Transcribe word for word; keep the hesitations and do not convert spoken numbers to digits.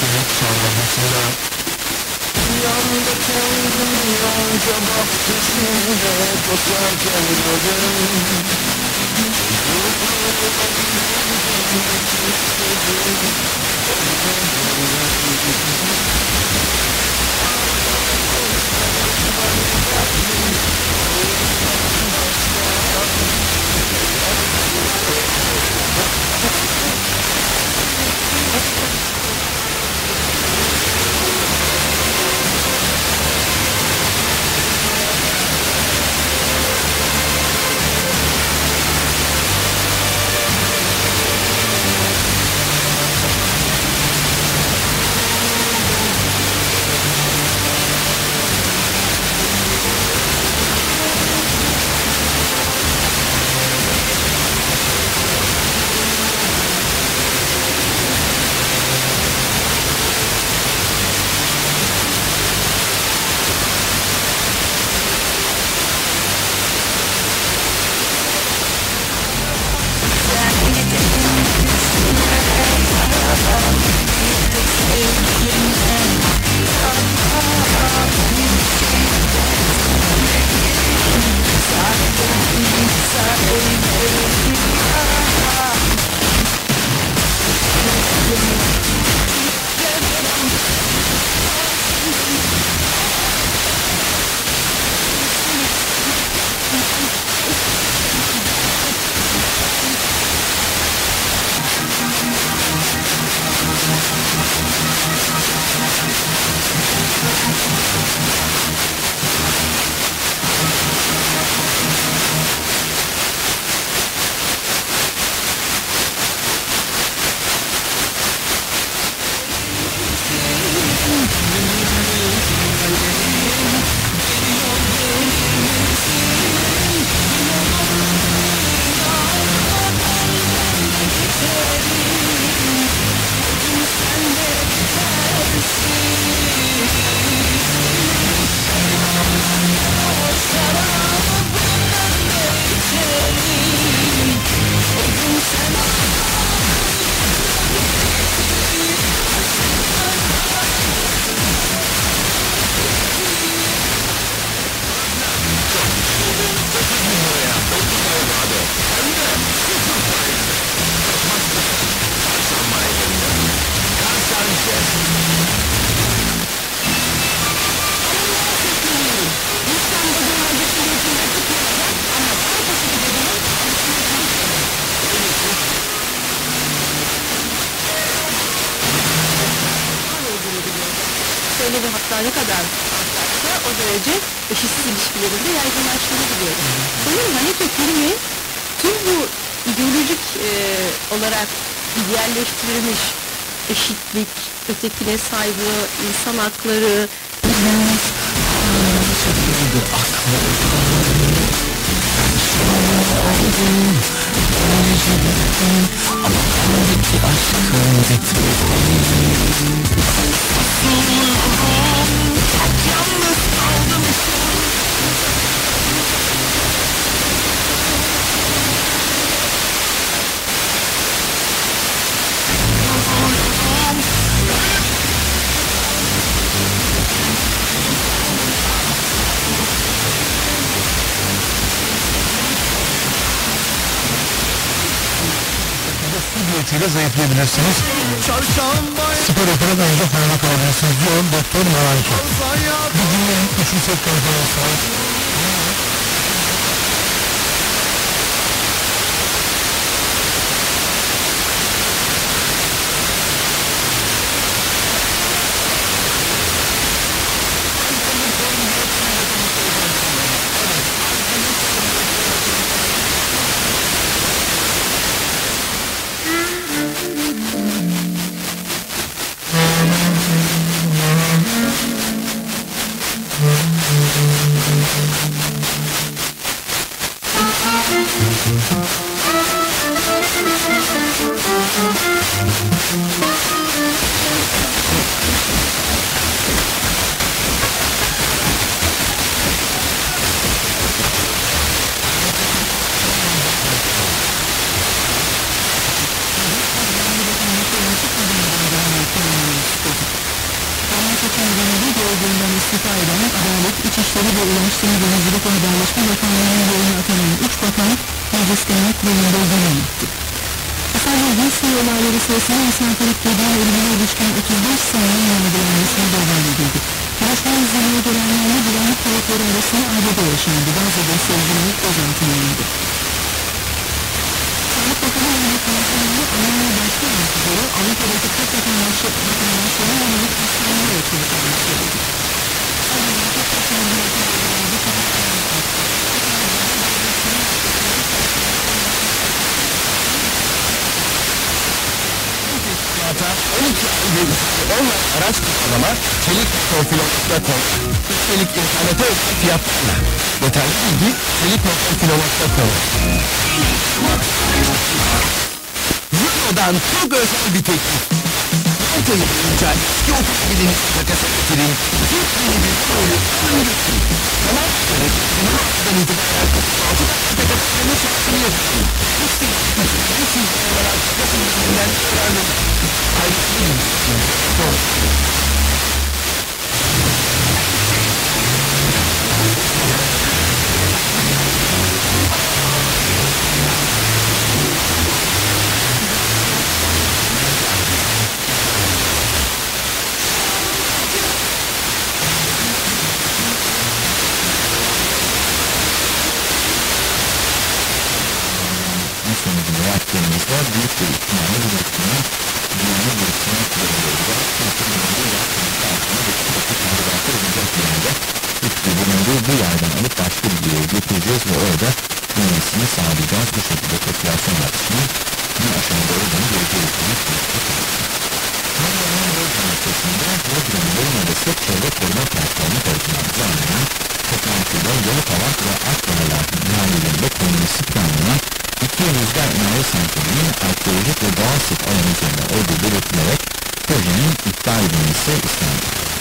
Evet, sonrasında yanda kendim yonca bahçesinde koşarken gördüm. Söyledim, hatta ne kadar artarsa o derece eşitsiz ilişkilerinde yaygınlaştığını biliyoruz. Sanırım Hanefi filmi tüm bu ideolojik e, olarak idealleştirilmiş eşitlik, ötekine saygı, insan hakları, ama kalbindeki aşkın getirdiği çok yalnız kaldım. Diyetiyle zayıflayabilirsiniz. Spor yaparak ancak hayana kalabilirsiniz diyor Doktor Maranki. Bir dinleyin, üçüncü set konferansı var. Thank you. İçişleri ve Ulaştırma, Denizcilik ve Haberleşme Bakanlığı'nın yoluna atanan üç bakan Meclis Genel Kurulu'nda devam etti. Hasar ve Gülsuy olayları sırasında misafirlik dediği ölümüne ilişkin otuz beş sanığın yargılanmasına devam edildi. Görüşme izlemeye gelenlerle güvenlik kayıtları arasında arbede yaşandı. Bazı bestelciler gözaltına alındı. Sağlık Bakanı Mehmet Mutlu'nun Almanya başta olmak üzere Avrupa'daki Türk vatandaşlarına yönelik hastanelere açılacağını söyledi. on iki ay ve online araç kiralama, çelik motorfilokta kol. Üstelik internete özel fiyatlarla. Detaylı bilgi çelik motorfilokta kol. Euro'dan çok özel bir teklif. altı ay boyunca eski otomobilinizi takasa getirin. Türk yeni bir ürünü götürün. Tamam, evet. Bunlardan itibaren altı dakika takaslarını şartını yapın. Üstelik bu sizin olarak takasın ürününden öğrendim. Ayrıca doğru. sonucunda yaptığımızda büyük bir ihtimalle bu üretimi büyüme büyütme kuruluyorlar. Çünkü bulunduğu yaptığımızda aslında bir kısa kandidatı olacak bir yerde üstü bulunduğu bu yerden alıp başka bir yere götüreceğiz ve orada büyümesini sağlayacağız. Bu şekilde popülasyon artışının bir aşamada olduğunu göreceğiz. Anadolu'nun Bodrum ülkesinde Bodrum Yarımadası Çevre Koruma Platformu tarafından düzenlenen toplantıda Yalıkavak ve Akdağlar mahallelerinde konulması planlanan iki rüzgar enerji santralinin arkeolojik ve doğal sit alanı üzerinde olduğu belirtilerek projenin iptal edilmesi istendi.